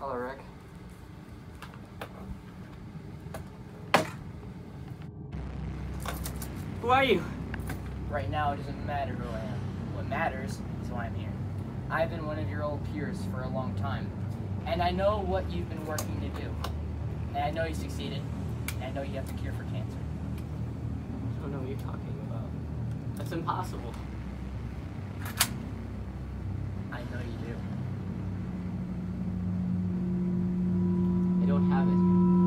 Hello, Rick. Who are you? Right now, it doesn't matter who I am. What matters is why I'm here. I've been one of your old peers for a long time, and I know what you've been working to do. And I know you succeeded, and I know you have the cure for cancer. I don't know what you're talking about. That's impossible. I know you do. I don't have it.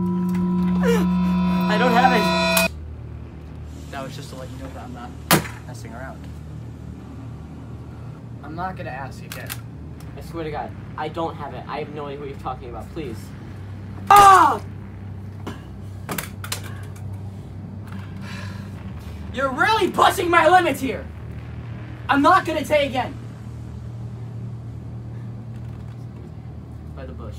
I don't have it! That was just to let you know that I'm not messing around. I'm not gonna ask again. I swear to God, I don't have it. I have no idea what you're talking about. Please. Ah! You're really pushing my limits here! I'm not gonna say again! By the bush.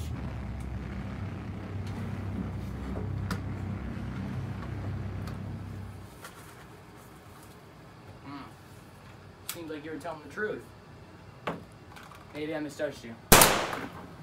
Seems like you were telling the truth. Maybe I misjudged you.